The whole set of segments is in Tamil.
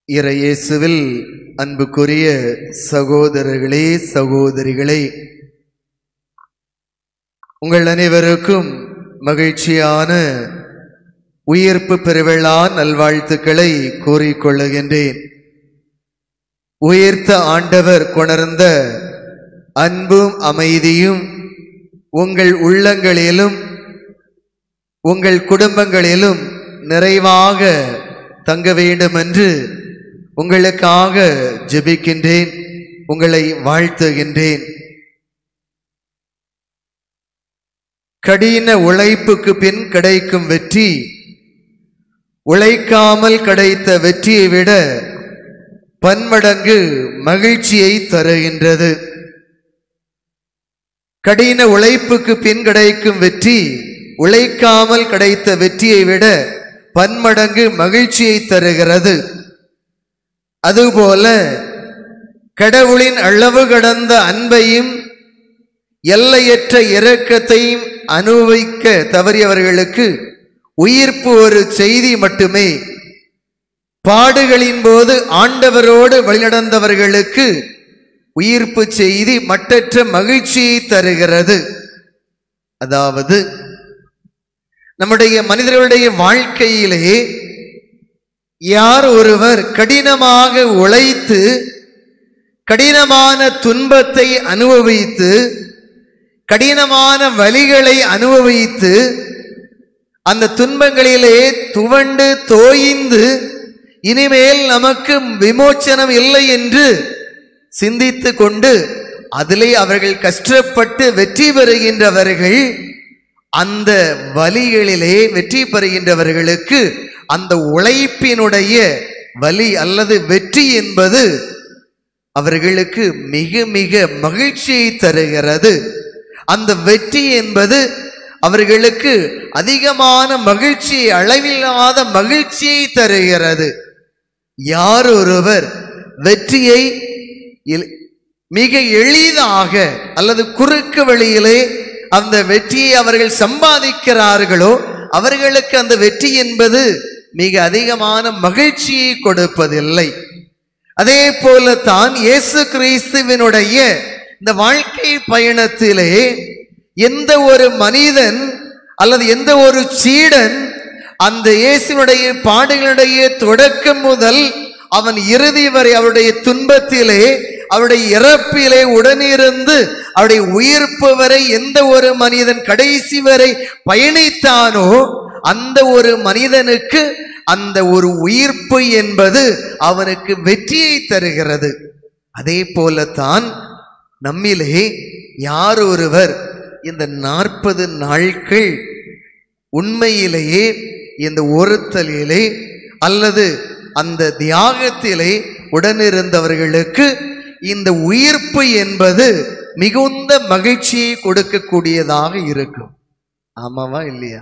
இறையேசுவில் அன்புக்குரிய சகோதரர்களே, சகோதரிகளே, உங்கள் அனைவருக்கும் மகிழ்ச்சியான உயிர்ப்பு பெருவிழா நல்வாழ்த்துக்களை கூறிக்கொள்ளுகின்றேன். உயிர்த்த ஆண்டவர் கொணர்ந்த அன்பும் அமைதியும் உங்கள் உள்ளங்களிலும் உங்கள் குடும்பங்களிலும் நிறைவாக தங்க வேண்டும் என்று உங்களுக்காக ஜெபிக்கின்றேன், உங்களை வாழ்த்துகின்றேன். கடின உழைப்புக்கு பின் கிடைக்கும் வெற்றி உழைக்காமல் கிடைத்த வெற்றியை விட பன்மடங்கு மகிழ்ச்சியை தருகின்றது. கடின உழைப்புக்கு பின் கிடைக்கும் வெற்றி உழைக்காமல் கிடைத்த வெற்றியை விட பன்மடங்கு மகிழ்ச்சியை தருகிறது. அதுபோல கடவுளின் அளவு கடந்த அன்பையும் எல்லையற்ற இரக்கத்தையும் அனுபவிக்க தவறியவர்களுக்கு உயிர்ப்பு ஒரு செய்தி மட்டுமே. பாடுகளின் போது ஆண்டவரோடு வழிநடந்தவர்களுக்கு உயிர்ப்பு செய்தி மட்டற்ற மகிழ்ச்சியை தருகிறது. அதாவது நம்முடைய மனிதர்களுடைய வாழ்க்கையிலே யார் ஒருவர் கடினமாக உழைத்து கடினமான துன்பத்தை அனுபவித்து கடினமான வலிகளை அனுபவித்து அந்த துன்பங்களிலே துவண்டு தோய்ந்து இனிமேல் நமக்கு விமோச்சனம் இல்லை என்று சிந்தித்து கொண்டு அதிலே அவர்கள் கஷ்டப்பட்டு வெற்றி பெறுகின்றவர்கள், அந்த வலிகளிலே வெற்றி பெறுகின்றவர்களுக்கு அந்த உழைப்பினுடைய வலி அல்லது வெற்றி என்பது அவர்களுக்கு மிக மிக மகிழ்ச்சியை தருகிறது. அந்த வெற்றி என்பது அவர்களுக்கு அதிகமான மகிழ்ச்சியை, அளவில்லாத மகிழ்ச்சியை தருகிறது. யார் ஒருவர் வெற்றியை மிக எளிதாக அல்லது குறுக்கு வழியிலே அந்த வெற்றியை அவர்கள் சம்பாதிக்கிறார்களோ அவர்களுக்கு அந்த வெற்றி என்பது மிக அதிகமான மகிழ்ச்சியை கொடுப்பதில்லை. அதே போலத்தான் இயேசு கிறிஸ்துவினுடைய இந்த வாழ்க்கை பயணத்திலே எந்த ஒரு மனிதன் அல்லது எந்த ஒரு சீடன் அந்த இயேசுனுடைய பாடுகளுடைய தொடக்கம் முதல் அவன் இறுதி வரை அவருடைய துன்பத்திலே அவருடைய இறப்பிலே உடனிருந்து அவருடைய உயிர்ப்பு வரை எந்த ஒரு மனிதன் கடைசி வரை பயணித்தானோ அந்த ஒரு மனிதனுக்கு அந்த ஒரு உயிர்ப்பு என்பது அவனுக்கு வெற்றியை தருகிறது. அதே போலத்தான் நம்மிலே யார் ஒருவர் இந்த 40 நாட்கள் உண்மையிலேயே இந்த ஒருத்தலிலே அல்லது அந்த தியாகத்திலே உடனிருந்தவர்களுக்கு இந்த உயிர்ப்பு என்பது மிகுந்த மகிழ்ச்சியை கொடுக்கக்கூடியதாக இருக்கும். ஆமாவா இல்லையா?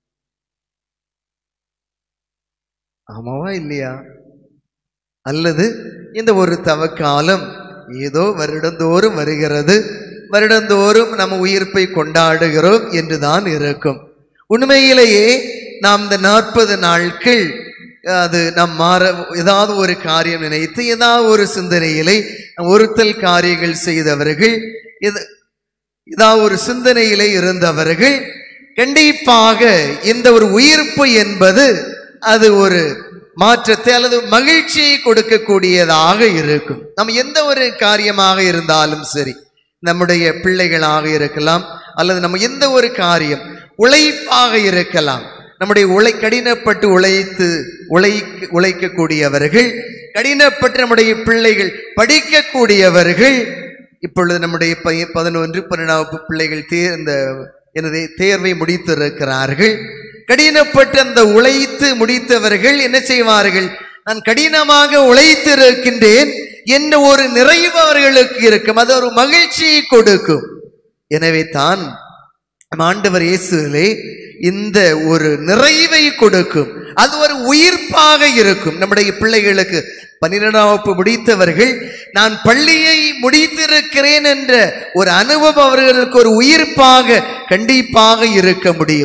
ஆமாவா இல்லையா? அல்லது இந்த ஒரு தவக்காலம் ஏதோ வருடந்தோறும் வருகிறது, வருடந்தோறும் நம்ம உயிர்ப்பை கொண்டாடுகிறோம் என்றுதான் இருக்கும். உண்மையிலேயே நாம் இந்த 40 நாட்கள் அது நம் ஏதாவது ஒரு காரியம் நினைத்து ஏதாவது ஒரு சிந்தனையிலே ஒருத்தல் காரியங்கள் செய்தவர்கள், ஏதாவது ஒரு சிந்தனையிலே இருந்தவர்கள் கண்டிப்பாக இந்த ஒரு உயிர்ப்பு என்பது அது ஒரு மாற்றத்தை அல்லது மகிழ்ச்சியை கொடுக்கக்கூடியதாக இருக்கும். நம்ம எந்த ஒரு காரியமாக இருந்தாலும் சரி, நம்முடைய பிள்ளைகளாக இருக்கலாம் அல்லது நம்ம எந்த ஒரு காரியம் உழைப்பாக இருக்கலாம், நம்முடைய கடினப்பட்டு உழைக்கக்கூடியவர்கள், கடினப்பட்டு நம்முடைய பிள்ளைகள் படிக்கக்கூடியவர்கள், இப்பொழுது நம்முடைய 11, 12 பிள்ளைகள் தேர்வை முடித்திருக்கிறார்கள். கடினப்பட்டு அந்த உழைத்து முடித்தவர்கள் என்ன செய்வார்கள்? நான் கடினமாக உழைத்திருக்கின்றேன் என்ற ஒரு நிறைவு அவர்களுக்கு இருக்கும், அது ஒரு மகிழ்ச்சியை கொடுக்கும். எனவே தான் ஆண்டவர் இயேசுவிலே இந்த ஒரு நிறைவை கொடுக்கும், அது ஒரு உயிர்ப்பாக இருக்கும். நம்முடைய பிள்ளைகளுக்கு 12ஆம் வகுப்பு முடித்தவர்கள் நான் பள்ளியை முடித்திருக்கிறேன் என்ற ஒரு அனுபவம் அவர்களுக்கு ஒரு உயிர்ப்பாக கண்டிப்பாக இருக்க முடியும்.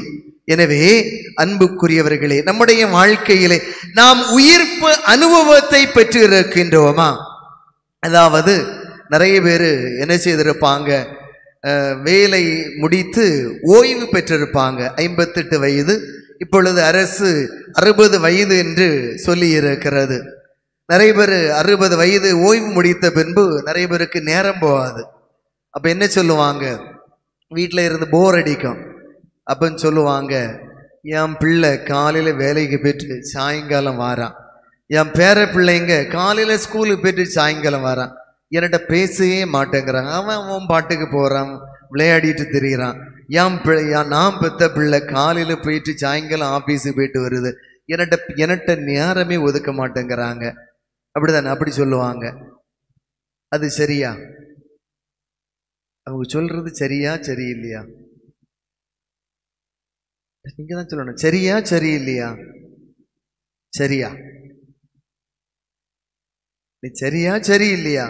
எனவே அன்புக்குரியவர்களே, நம்முடைய வாழ்க்கையிலே நாம் உயிர்ப்பு அனுபவத்தை பெற்று இருக்கின்றோமா? அதாவது நிறைய பேர் என்ன செய்திருப்பாங்க, வேலை முடித்து ஓய்வு பெற்றிருப்பாங்க. 58 வயது, இப்பொழுது அரசு 60 வயது என்று சொல்லி இருக்கிறது. நிறைய பேர் 60 வயது ஓய்வு முடித்த பின்பு நிறைய பேருக்கு நேரம் போகாது. அப்ப என்ன சொல்லுவாங்க, வீட்டில் இருந்து போர் அடிக்கும். அப்பன்னு சொல்லுவாங்க, என் பிள்ளை காலையில வேலைக்கு போயிட்டு சாயங்காலம் வாரான், என் பேர பிள்ளைங்க காலையில ஸ்கூலுக்கு போயிட்டு சாயங்காலம் வரான், என்கிட்ட பேசவே மாட்டேங்கிறாங்க, அவன் பாட்டுக்கு போறான், விளையாடிட்டு திரியிறான். நான் பெத்த பிள்ளை காலையில போயிட்டு சாயங்காலம் ஆபீஸுக்கு போயிட்டு வருது, என்கிட்ட நேரமே ஒதுக்க மாட்டேங்கிறாங்க. அப்படிதானே? அப்படி சொல்லுவாங்க. அது சரியா? அவங்க சொல்றது சரியா சரியில்லையா? நீங்க தான் சொல்லணும். சரியா சரியில்லையா? சரியா? நீ சரியா சரியில்லையா?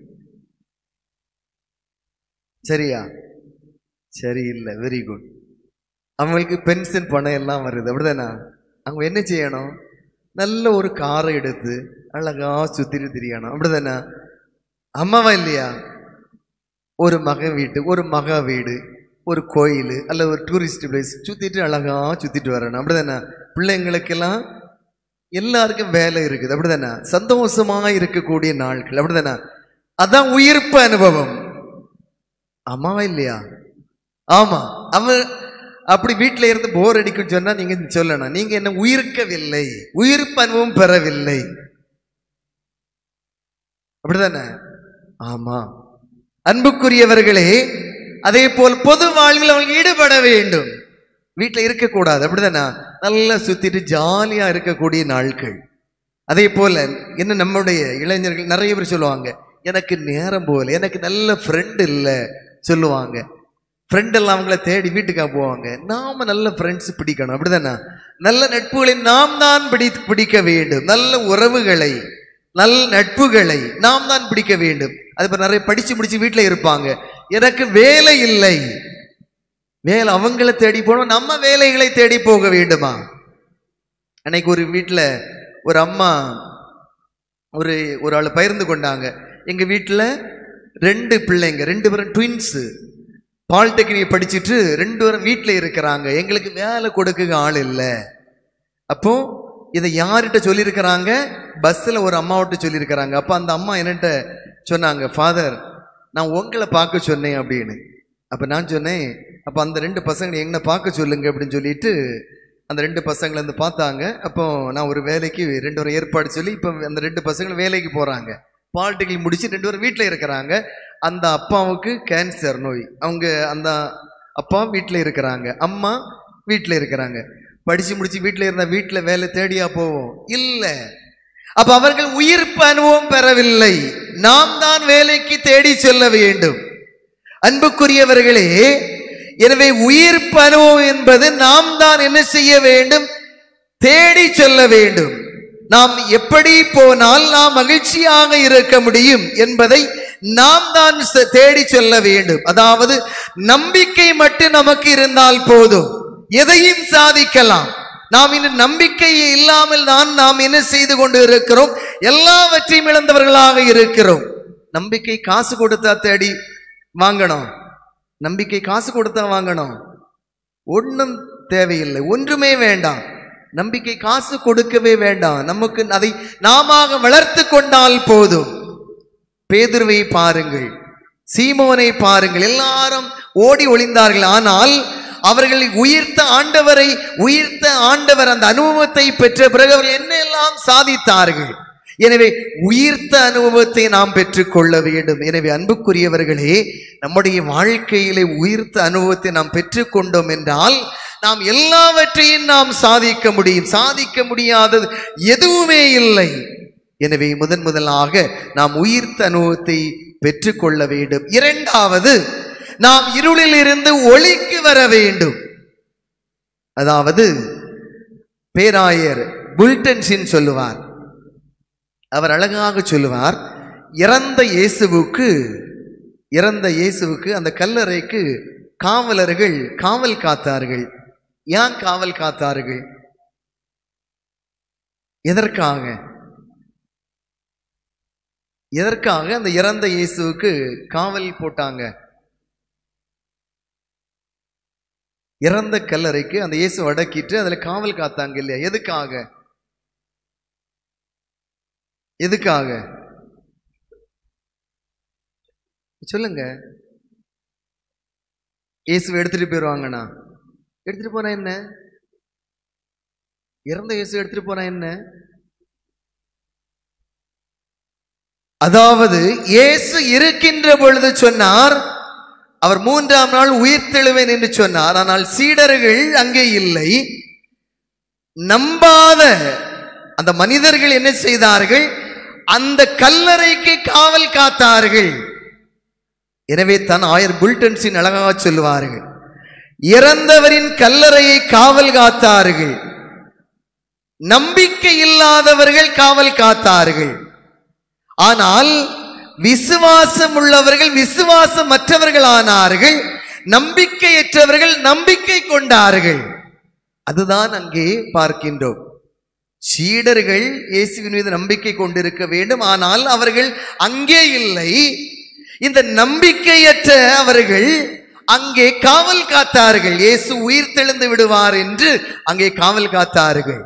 சரியா? சரியில்லை. Very good. அவங்களுக்கு பென்ஷன் பணம் எல்லாம் வருது, அப்படிதானே? அவங்க என்ன செய்யணும், நல்ல ஒரு காரை எடுத்து அழகா சுத்திட்டு திரியணும், அப்படிதானே? அம்மாவா இல்லையா? ஒரு மகன் வீட்டு, ஒரு மகா வீடு, ஒரு கோயில் அல்ல ஒரு டூரிஸ்ட் பிளேஸ் சுத்திட்டு அழகா சுத்திட்டு வரணும், அப்படிதானே? பிள்ளைங்களுக்கெல்லாம் எல்லாருக்கும் வேலை இருக்குது, அப்படிதானே? சந்தோஷமா இருக்கக்கூடிய நாட்கள், அப்படிதானே? அதான் உயிர்ப்பு அனுபவம். ஆமாவா இல்லையா? ஆமா. அவன் அப்படி வீட்டில இருந்து போர் அடிக்கும் சொன்னா நீங்க சொல்லணும், நீங்க என்ன உயிர்க்கவில்லை, உயிர்ப்பு அனுபவம் பெறவில்லை, அப்படிதானே? ஆமா. அன்புக்குரியவர்களே, அதே போல் பொது வாழ்வில் அவங்க ஈடுபட வேண்டும். வீட்டில் இருக்கக்கூடாது, அப்படிதானே? நல்லா சுத்திட்டு ஜாலியா இருக்கக்கூடிய நாட்கள். அதே போல என்ன, நம்முடைய இளைஞர்கள் நிறைய பேர் சொல்லுவாங்க, எனக்கு நேரம் போல, எனக்கு நல்ல ஃப்ரெண்ட் இல்லை சொல்லுவாங்க. ஃப்ரெண்ட் எல்லாம் அவங்கள தேடி வீட்டுக்காக போவாங்க. நாம நல்ல ஃப்ரெண்ட்ஸ் பிடிக்கணும், அப்படிதானே? நல்ல நட்புகளை நாம் தான் பிடிக்க வேண்டும். நல்ல உறவுகளை, நல்ல நட்புகளை நாம் தான் பிடிக்க வேண்டும். அது நிறைய படிச்சு முடிச்சு வீட்டுல இருப்பாங்க, எனக்கு வேலை இல்லை, வேலை அவங்கள தேடி போனோம், நம்ம வேலைகளை தேடி போக வேண்டுமா? அன்னைக்கு ஒரு வீட்டுல ஒரு அம்மா ஒரு ஆளை பகிர்ந்து கொண்டாங்க. எங்க வீட்டுல 2 பிள்ளைங்க, 2 பேரும் ட்வின்ஸ், பாலிடெக்னிக் படிச்சுட்டு 2 பேரும் வீட்டுல இருக்கிறாங்க, எங்களுக்கு வேலை கொடுக்க ஆள் இல்லை. அப்போ இதை யார்கிட்ட சொல்லியிருக்கிறாங்க? பஸ்ஸில் ஒரு அம்மாவிட்ட சொல்லியிருக்கிறாங்க. அப்போ அந்த அம்மா என்னட்ட சொன்னாங்க, ஃபாதர் நான் உங்களை பார்க்க சொன்னேன் அப்படின்னு. அப்போ நான் சொன்னேன், அப்போ அந்த 2 பசங்களை எங்களை பார்க்க சொல்லுங்க அப்படின்னு சொல்லிட்டு அந்த 2 பசங்களை வந்து பார்த்தாங்க. அப்போ நான் ஒரு வேலைக்கு 2 பேரும் ஏற்பாடு சொல்லி இப்போ அந்த 2 பசங்களும் வேலைக்கு போகிறாங்க. பாலிடெக்னிக் முடிச்சு 2 பேரும் வீட்டில் இருக்கிறாங்க. அந்த அப்பாவுக்கு கேன்சர் நோய், அவங்க அந்த அப்பா வீட்டில் இருக்கிறாங்க, அம்மா வீட்டில் இருக்கிறாங்க. படிச்சு முடிச்சு வீட்டில் இருந்தா வீட்டில் வேலை தேடியா போவோம்? இல்லை. அப்ப அவர்கள் உயிர்ப்பு அனுபவம் பெறவில்லை, நாம் தான் வேலைக்கு தேடி செல்ல வேண்டும். அன்புக்குரியவர்களே, எனவே உயிர்ப்பு அனுபவம் என்பது நாம் தான் என்ன செய்ய வேண்டும்? தேடி செல்ல வேண்டும். நாம் எப்படி போனால் நாம் மகிழ்ச்சியாக இருக்க முடியும் என்பதை நாம் தான் தேடி செல்ல வேண்டும். அதாவது நம்பிக்கை மட்டும் நமக்கு இருந்தால் போதும், எதையும் சாதிக்கலாம். நாம் இன்னும் நம்பிக்கை இல்லாமல் தான் நாம் என்ன செய்து கொண்டு இருக்கிறோம்? எல்லாவற்றையும் இழந்தவர்களாக இருக்கிறோம். நம்பிக்கை காசு கொடுத்தா தேடி வாங்கணும், நம்பிக்கை காசு கொடுத்தா வாங்கணும், ஒன்றும் தேவையில்லை, ஒன்றுமே வேண்டாம். நம்பிக்கை காசு கொடுக்கவே வேண்டாம், நமக்கு அதை நாம வளர்த்து கொண்டால் போதும். பேதுருவை பாருங்கள், சீமோனை பாருங்கள், எல்லாரும் ஓடி ஒளிந்தார்கள். ஆனால் அவர்கள் உயிர்த்த ஆண்டவர் அந்த அனுபவத்தை பெற்ற பிறகு அவர்கள் என்ன எல்லாம் சாதித்தார்கள். எனவே உயிர்த்த அனுபவத்தை நாம் பெற்றுக்கொள்ள வேண்டும். எனவே அன்புக்குரியவர்களே, நம்முடைய வாழ்க்கையிலே உயிர்த்த அனுபவத்தை நாம் பெற்றுக்கொண்டோம் என்றால் நாம் எல்லாவற்றையும் நாம் சாதிக்க முடியும். சாதிக்க முடியாதது எதுவுமே இல்லை. எனவே முதலாக நாம் உயிர்த்த அனுபவத்தை பெற்றுக்கொள்ள வேண்டும். இரண்டாவது, நாம் இருளில் இருந்து ஒளிக்கு வர வேண்டும். அதாவது பேராயர் புல்டன்ஸின் சொல்லுவார், அவர் அழகாக சொல்லுவார், இறந்த இயேசுவுக்கு அந்த கல்லறைக்கு காவலர்கள் காவல் காத்தார்கள். ஏன் காவல் காத்தார்கள்? எதற்காக? எதற்காக அந்த இறந்த இயேசுவுக்கு காவல் போட்டாங்க? இறந்த கல்லறைக்கு அந்த இயேசு அடக்கிட்டு அதுல காவல் காத்தாங்க இல்லையா? எதுக்காக? எதுக்காக சொல்லுங்க. இயேசுவை எடுத்துட்டு போயிருவாங்கண்ணா, எடுத்துட்டு போனா என்ன? இறந்த இயேசு எடுத்துட்டு போனா என்ன? அதாவது இயேசு இருக்கின்ற பொழுது சொன்னார், அவர் 3ஆம் நாள் உயிர் தெழுவேன் என்று சொன்னார். ஆனால் சீடர்கள் அங்கே இல்லை. நம்பாத அந்த மனிதர்கள் என்ன செய்தார்கள்? அந்த கல்லறைக்கு காவல் காத்தார்கள். எனவே தான் ஆயர் புல்டன்ஸின் அழகாக சொல்லுவார்கள், இறந்தவரின் கல்லறையை காவல் காத்தார்கள், நம்பிக்கை இல்லாதவர்கள் காவல் காத்தார்கள். ஆனால் விசுவாசம் உள்ளவர்கள் விசுவாசம் மற்றவர்கள் ஆனார்கள், நம்பிக்கையற்றவர்கள் நம்பிக்கை கொண்டார்கள். அதுதான் அங்கே பார்க்கின்றோம். சீடர்கள் இயேசுவின் மீது நம்பிக்கை கொண்டிருக்க வேண்டும், ஆனால் அவர்கள் அங்கே இல்லை. இந்த நம்பிக்கையற்ற அவர்கள் அங்கே காவல் காத்தார்கள். இயேசு உயிர் தெழுந்து விடுவார் என்று அங்கே காவல் காத்தார்கள்.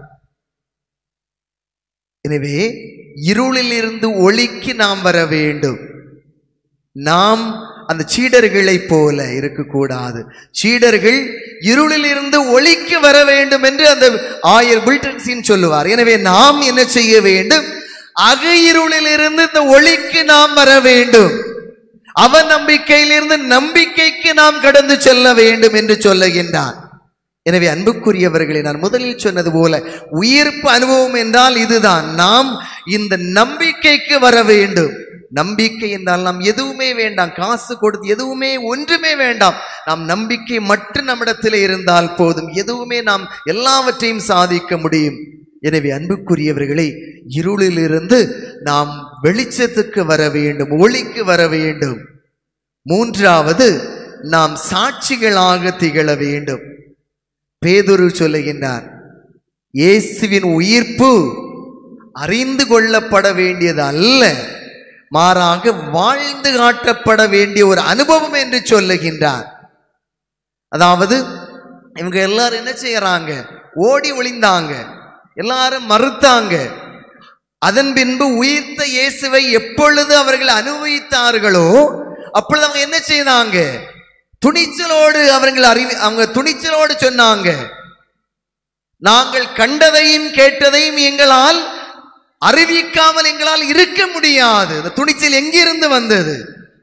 எனவே இருளில் இருந்து ஒளிக்கு நாம் வர வேண்டும். நாம் அந்த சீடர்களை போல இருக்கக்கூடாது. சீடர்கள் இருளில் இருந்து ஒளிக்கு வர வேண்டும் என்று அந்த ஆயர் புல்டன்ஸின் சொல்லுவார். எனவே நாம் என்ன செய்ய வேண்டும்? அக இருளில் இருந்து இந்த ஒளிக்கு நாம் வர வேண்டும். அவ நம்பிக்கையிலிருந்து நம்பிக்கைக்கு நாம் கடந்து செல்ல வேண்டும் என்று சொல்லுகின்றார். எனவே அன்புக்குரியவர்களை, நான் முதலில் சொன்னது போல உயிர்ப்பு அனுபவம் என்றால் இதுதான். நாம் இந்த நம்பிக்கைக்கு வர வேண்டும். நம்பிக்கை என்றால் நாம் எதுவுமே வேண்டாம், காசு கொடுத்து எதுவுமே ஒன்றுமே வேண்டாம். நாம் நம்பிக்கை மட்டும் நம்மிடத்தில் இருந்தால் போதும், எதுவுமே நாம் எல்லாவற்றையும் சாதிக்க முடியும். எனவே அன்புக்குரியவர்களை, இருளிலிருந்து நாம் வெளிச்சத்துக்கு வர வேண்டும், ஒளிக்கு வர வேண்டும். 3வது, நாம் சாட்சிகளாக திகழ வேண்டும். பேதுரு சொல்லுகின்றார், இயேசுவின் உயிர்ப்பு அறிந்து கொள்ளப்பட வேண்டியது அல்ல, மாறாக வாழ்ந்து காட்டப்பட வேண்டிய ஒரு அனுபவம் என்று சொல்லுகின்றார். அதாவது இவங்க எல்லாரும் என்ன செய்யறாங்க? ஓடி ஒளிந்தாங்க, எல்லாரும் மறுத்தாங்க. அதன் பின்பு உயிர்த்த இயேசுவை எப்பொழுது அவர்கள் அனுபவித்தார்களோ அப்பொழுது அவங்க என்ன செய்தாங்க? துணிச்சலோடு அவங்க துணிச்சலோடு சொன்னாங்க, நாங்கள் கண்டதையும் கேட்டதையும் எங்களால் அறிவிக்காமல் எங்களால் இருக்க முடியாது. இந்த துணிச்சல் எங்கிருந்து வந்தது?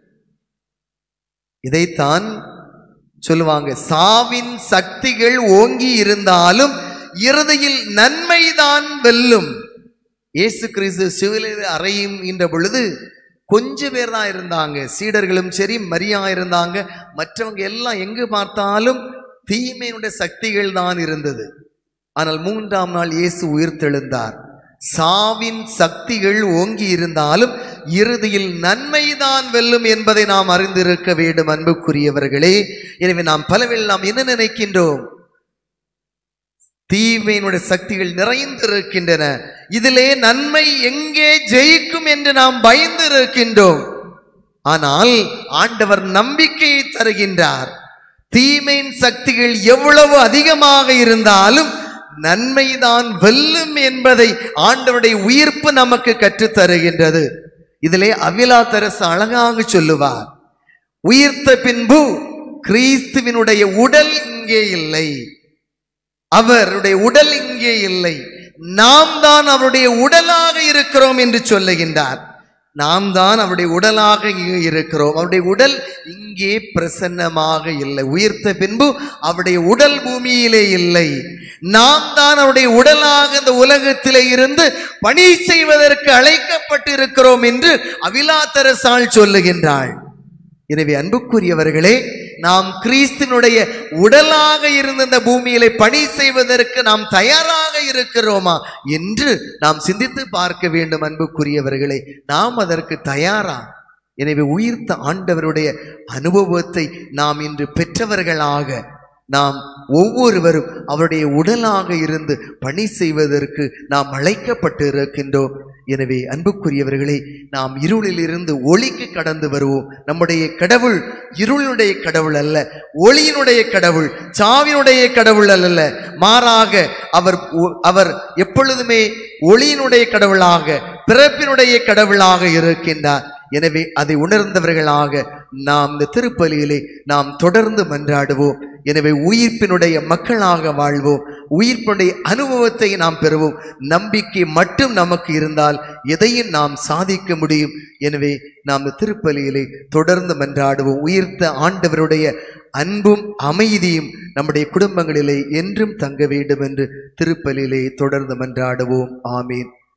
இதைத்தான் சொல்லுவாங்க, சாவின் சக்திகள் ஓங்கி இருந்தாலும் இறுதியில் நன்மைதான் வெல்லும். இயேசு கிறிஸ்து சிலுவையில் அறையுகின்ற பொழுது கொஞ்சம் பேர் தான் இருந்தாங்க. சீடர்களும் சரி, மரியா இருந்தாங்க. மற்றவங்க எல்லாம் எங்கு பார்த்தாலும் தீமையினுடைய சக்திகள் தான் இருந்தது. ஆனால் 3ஆம் நாள் இயேசு உயிர்த்தெழுந்தார். சாவின் சக்திகள் ஓங்கி இருந்தாலும் இறுதியில் நன்மைதான் வெல்லும் என்பதை நாம் அறிந்திருக்க வேண்டும் அன்புக்குரியவர்களே. எனவே நாம் பலவேளை நாம் என்ன நினைக்கின்றோம்? தீமையினுடைய சக்திகள் நிறைந்திருக்கின்றன, இதிலே நன்மை எங்கே ஜெயிக்கும் என்று நாம் பயந்து இருக்கின்றோம். ஆனால் ஆண்டவர் நம்பிக்கையை தருகின்றார். தீமையின் சக்திகள் எவ்வளவு அதிகமாக இருந்தாலும் நன்மைதான் வெல்லும் என்பதை ஆண்டவருடைய உயிர்ப்பு நமக்கு கற்றுத் தருகின்றது. இதிலே அவிலாத்தரசு அழகாக சொல்லுவார், உயிர்த்த பின்பு கிறிஸ்துவினுடைய உடல் இங்கே இல்லை, அவருடைய உடல் இங்கே இல்லை, நாம் தான் அவருடைய உடலாக இருக்கிறோம் என்று சொல்லுகின்றார். நாம் தான் அவருடைய உடலாக இருக்கிறோம். அவருடைய உடல் இங்கே பிரசன்னமாக இல்லை. உயிர்த்த பின்பு அவருடைய உடல் பூமியிலே இல்லை. நாம் தான் அவருடைய உடலாக இந்த உலகத்திலே இருந்து பணி செய்வதற்கு அழைக்கப்பட்டு இருக்கிறோம் என்று அவிலாத்தரசால் சொல்லுகின்றாள். எனவே அன்புக்குரியவர்களே, நாம் கிறிஸ்துவினுடைய உடலாக இருந்த இந்த பூமியிலே பணி செய்வதற்கு நாம் தயாராக இருக்கிறோமா என்று நாம் சிந்தித்து பார்க்க வேண்டும் அன்புக்குரியவர்களே. நாம் அதற்கு தயாரா? எனவே உயிர்த்த ஆண்டவருடைய அனுபவத்தை நாம் இன்று பெற்றவர்களாக நாம் ஒவ்வொருவரும் அவருடைய உடலாக இருந்து பணி செய்வதற்கு நாம் அழைக்கப்பட்டு இருக்கின்றோம். எனவே அன்புக்குரியவர்களே, நாம் இருளில் இருந்து ஒளிக்கு கடந்து வருவோம். நம்முடைய கடவுள் இருளினுடைய கடவுள் அல்ல, ஒளியினுடைய கடவுள், சாவினுடைய கடவுள் அல்ல. மாறாக அவர் எப்பொழுதுமே ஒளியினுடைய கடவுளாக, பிறப்பினுடைய கடவுளாக இருக்கின்றார். எனவே அதை உணர்ந்தவர்களாக நாம் இந்த திருப்பலியிலே நாம் தொடர்ந்து மன்றாடுவோம். எனவே உயிர்ப்பினுடைய மக்களாக வாழ்வோம். உயிர்ப்பினுடைய அனுபவத்தை நாம் பெறுவோம். நம்பிக்கை மட்டும் நமக்கு இருந்தால் எதையும் நாம் சாதிக்க முடியும். எனவே நாம் இந்த திருப்பலியிலே தொடர்ந்து மன்றாடுவோம். உயிர்த்த ஆண்டவருடைய அன்பும் அமைதியும் நம்முடைய குடும்பங்களிலே என்றும் தங்க வேண்டும் என்று திருப்பலியிலே தொடர்ந்து மன்றாடுவோம். ஆமீன்.